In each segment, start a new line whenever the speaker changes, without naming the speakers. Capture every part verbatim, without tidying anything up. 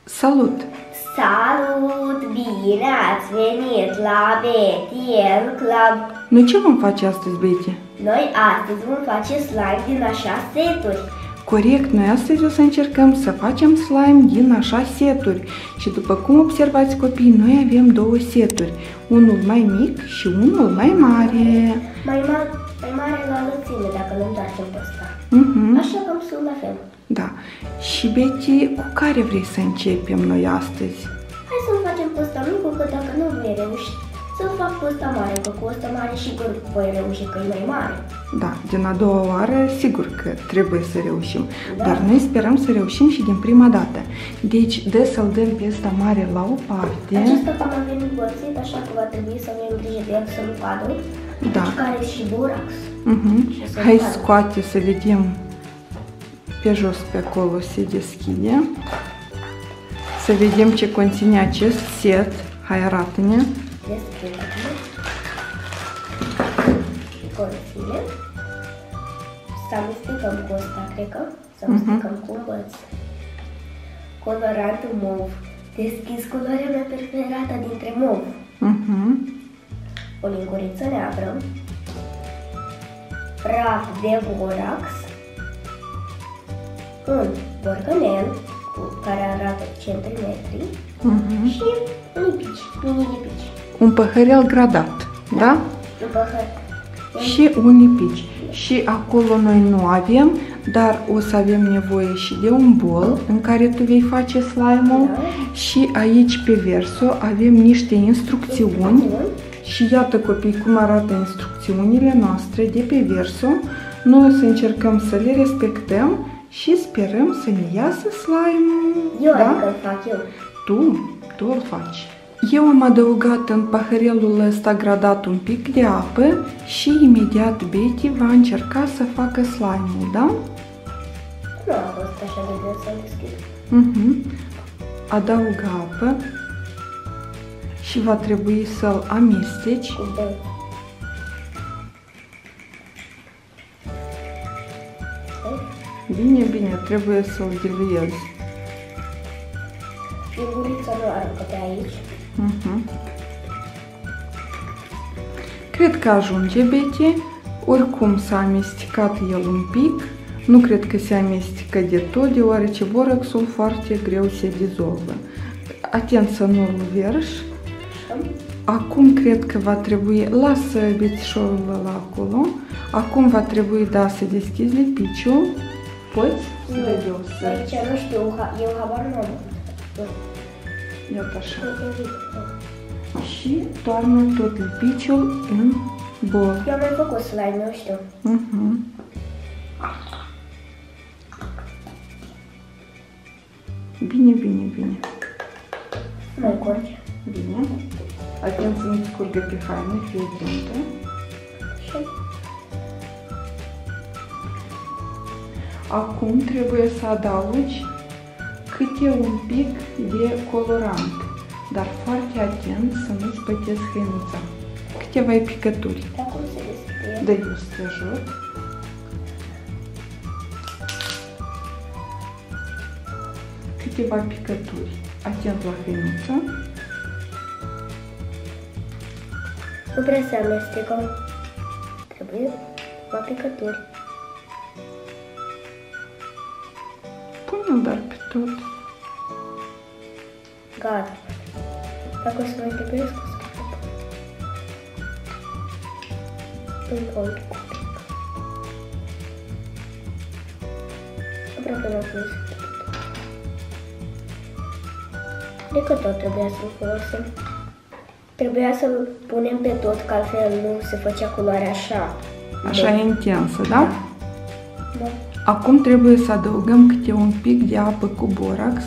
Salut!
Salut! Bine ați venit la Betiel Club!
Noi ce vom face astăzi, Betty?
Noi astăzi vom face slime din așa seturi.
Corect, noi astăzi o să încercăm să facem slime din așa seturi. Și după cum observați copii, noi avem două seturi. Unul mai mic și unul mai mare.
Mai, ma mai mare la lățime dacă ne întoarcem pe ăsta.
Uh-huh.
Așa că sunt la fel.
Da. Și Betty, cu care vrei să începem noi astăzi?
Hai să-l facem pe ăsta mic, că dacă nu vei reuși să-l fac pe ăsta mare, că cu ăsta mare sigur voi reuși, că e mai mare.
Da, din a doua oară sigur că trebuie să reușim,
da.
Dar noi sperăm să reușim și din prima dată. Deci, de să-l dăm pe ăsta mare la o parte.
Acesta cum a venit bățit, așa că va trebui să avem grijă de el să nu cadă.
Da.
Deci care și borax.
Uh-huh. Hai scoate să vedem. Pe jos, pe acolo se deschide. Să vedem ce conține acest set. Hai, arată-ne.
Deschide-ne. Conține. Să amestecăm cu ăsta, cred că. Să amestecăm uh-huh. cu un băț. Colorantul mov. Deschis culoarea mea preferată dintre mov.
Uh-huh.
O linguriță neagră. Praf de borax. Un borcanel cu care arată centimetri uh-huh. și lipici, mini lipici.
Un păhărel gradat, da? da?
Un păhăr.
Și un lipici. Și acolo noi nu avem, dar o să avem nevoie și de un bol în care tu vei face slime-ul. Da. Și aici pe verso avem niște instrucțiuni. instrucțiuni. Și iată, copii, cum arată instrucțiunile noastre de pe verso. Noi o să încercăm să le respectăm și sperăm să ne iasă slime-ul.
Eu
da?
adică îl fac eu.
Tu, tu îl faci. Eu am adăugat în paharelul ăsta gradat un pic de apă și imediat Betty va încerca să facă slime-ul, da?
Nu a fost așa de greu să deschid.
Uh-huh. Adaugă apă și va trebui să-l amesteci.
Cu băi.
Bine, bine, trebuie să-l diluezi.
Lingurița nu aruncă pe aici.
Uh-huh. Cred că ajunge, Betty. Oricum s-a amestecat el un pic. Nu cred că se amestecă de tot, deoarece boraxul foarte greu se dizolvă. Atent să nu-l verși. Acum cred că va trebui, lasă bețișorul ăla acolo. Acum va trebui, da, să deschizi lipiciul. Poți?
Nu, aici nu știu, eu habar nu am.
Iată așa. Și toarnă tot lipiciul în bol.
Eu am mai făcut slime, eu știu.
Uh-huh. Bine, bine, bine.
Mai curge.
Bine. Atent să nu-ți curgă pe haine, fie atentă.
Și?
Acum trebuie să adaugi câte un pic de colorant, dar foarte atent să nu spătezi hăinuța. Câteva picături.
Dar cum se deschide?
Dă eu să te ajut. Câteva picături. Atent la hăinuță.
Nu prea se amestecă. Trebuie la picături.
Pune-l dar pe tot.
Gata. Dacă o să mai trebuie să fac. Încă un pic. Aproape l-am pus. Cred că tot trebuia să-l folosim. Trebuia să-l punem pe tot, că altfel nu se făcea culoarea așa.
Așa e intensă, da?
Da.
Acum trebuie să adăugăm câte un pic de apă cu borax.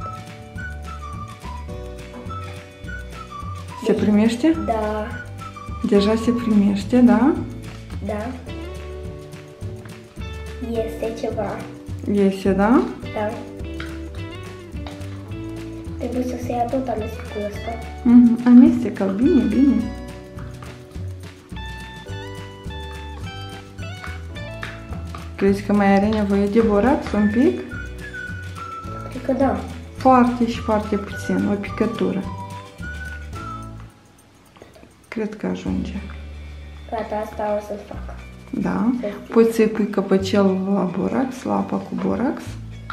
Se primește?
Da.
Deja se primește, da?
Da. Este ceva.
Iese, da?
Da. Trebuie să se ia tot amestecul ăsta.
Mm-hmm. Amestecă-l bine, bine. Crezi că mai are nevoie de borax un pic?
Cred că da.
Foarte și foarte puțin, o picătură. Cred că ajunge.
Gata, asta o să fac.
Da. Poți să-i pui căpăcelul la borax, la apa cu borax.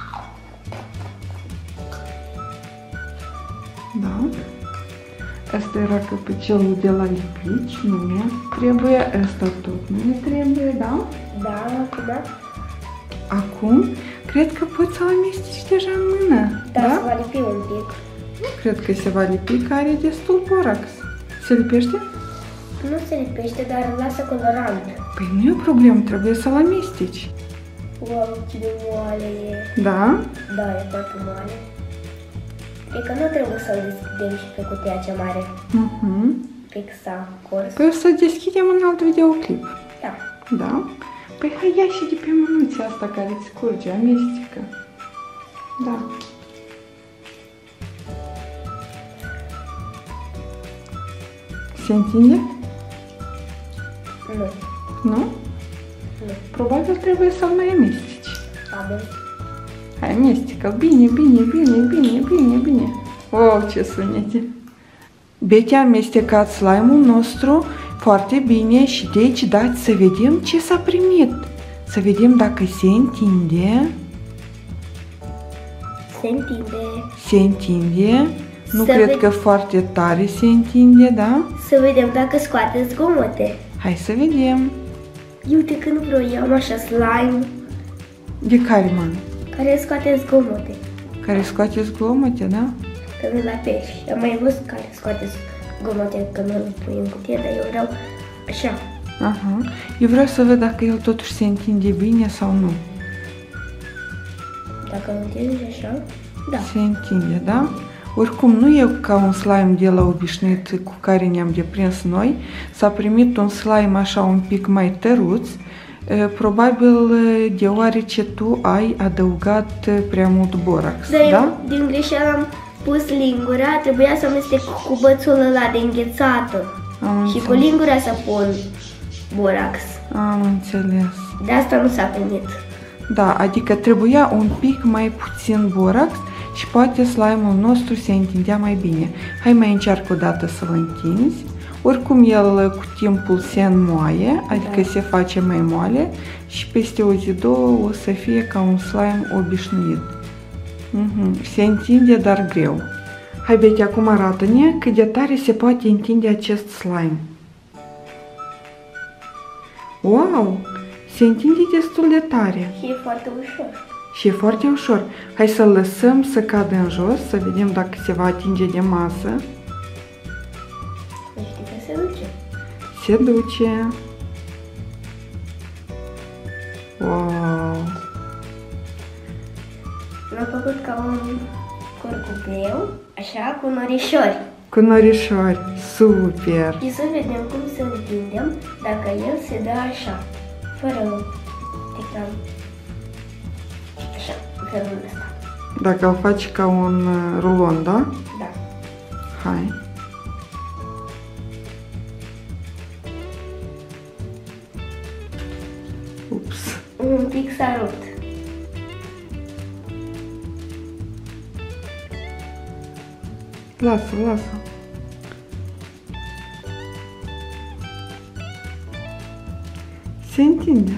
Da. Asta era căpăcelul de la lipici, nu mi trebuie, asta tot nu mi trebuie, da?
Da, acum.
Acum, cred că poți să-l amesteci deja în mână,
Da,
da?
se va lipi un pic.
Cred că se va lipi, că are destul borax. Se lipește?
Nu se lipește, dar lasă colorant.
Păi nu e o problemă, trebuie să-l amesteci.
Wow, ce de moale e.
Da?
Da, e foarte moale. E că nu trebuie să-l deschidem și pe cutia cea mare.
Mhm.
Fix a cors.
Păi o să deschidem un alt videoclip.
Da.
Da? Păi hai ia și de pe mânuța asta care îți curge, amestecă. Da. Se întinde?
Nu.
Nu?
Nu.
Probabil trebuie să-l mai amesteci.
Avem.
Hai, amestecă. Bine, bine, bine, bine, bine, bine. Oh, ce sunete! Betty a amestecat slime-ul nostru foarte bine și de aici dați să vedem ce s-a primit. Să vedem dacă se întinde.
Se întinde.
Se întinde. Nu
Să
cred
ved-
că foarte tare se întinde, da?
Să vedem dacă scoate zgomote.
Hai să vedem.
Uite că nu vreau, eu am așa slime
De care, mă?
care scoate zgomote.
Care scoate zgomote, da?
Că nu la pești. Am mai văzut care scoate zgomote când îl pui în cutie, dar eu vreau așa.
Aha. Eu vreau să văd dacă el totuși se întinde bine sau nu.
Dacă îl întingi așa, da.
Se întinde, da? Oricum, nu e ca un slime de la obișnuit cu care ne-am deprins noi. S-a primit un slime așa un pic mai tăruț, probabil deoarece tu ai adăugat prea mult borax,
Dar
da?
eu din greșeală am pus lingura, trebuia să amestec cu bățul ăla de înghețată.
Am
Și cu
înțeles.
lingura să pun borax.
Am înțeles.
De asta nu s-a primit.
Da, adică trebuia un pic mai puțin borax și poate slime-ul nostru se întindea mai bine. Hai mai încearcă o dată să-l întinzi. Oricum el cu timpul se înmoaie, adică
Da.
se face mai moale și peste o zi, două o să fie ca un slime obișnuit. Mhm. Se întinde, dar greu. Hai, Betty, acum arată-ne cât de tare se poate întinde acest slime. Wow! Se întinde destul de tare.
Și e foarte ușor.
Și e foarte ușor. Hai să-l lăsăm să cadă în jos, să vedem dacă se va atinge de masă.
Să știi că se duce.
Se duce. Wow!
L-am făcut ca un curcubeu, așa, cu norișori.
Cu norișori. Super!
Și să vedem cum să întindem dacă el se dă așa, fără ticam. Așa, în felul ăsta.
Dacă îl faci ca un uh, rulon, da?
Da.
Hai. Ups.
Un pic s-a rupt.
Lasă, lasă. Se întinde.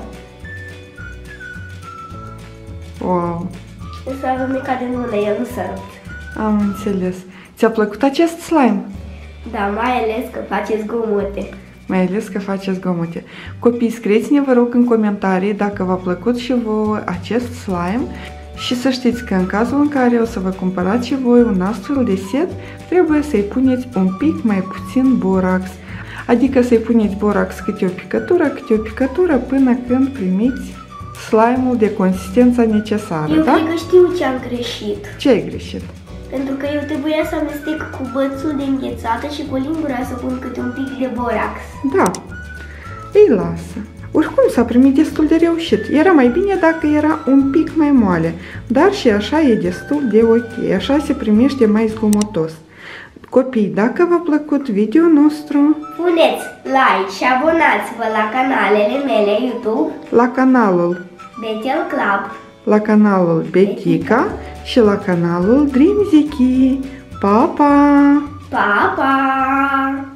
Wow.
Însă avem mica de mână, el nu s-a rupt.
Am înțeles. Ți-a plăcut acest slime?
Da, mai ales că face zgomote.
Mai ales că face zgomote. Copii, scrieți-ne, vă rog, în comentarii dacă v-a plăcut și vouă acest slime și să știți că în cazul în care o să vă cumpărați și voi un astfel de set, trebuie să-i puneți un pic mai puțin borax. Adică să-i puneți borax câte o picătură, câte o picătură până când primiți slime-ul de consistența necesară,
Eu
da?
cred că știu ce am greșit.
Ce ai greșit?
Pentru că eu trebuia să amestec cu bățul de înghețată și cu lingura să pun câte un pic de borax.
Da, ei lasă. Oricum s-a primit destul de reușit. Era mai bine dacă era un pic mai moale, dar și așa e destul de ok. Așa se primește mai zgomotos. Copii, dacă v-a plăcut video nostru,
Puneți like și abonați-vă la canalele mele YouTube,
la canalul,
Betel Club.
la canalul Betica și la canalul Dream Ziki. Pa, pa!
Pa, pa!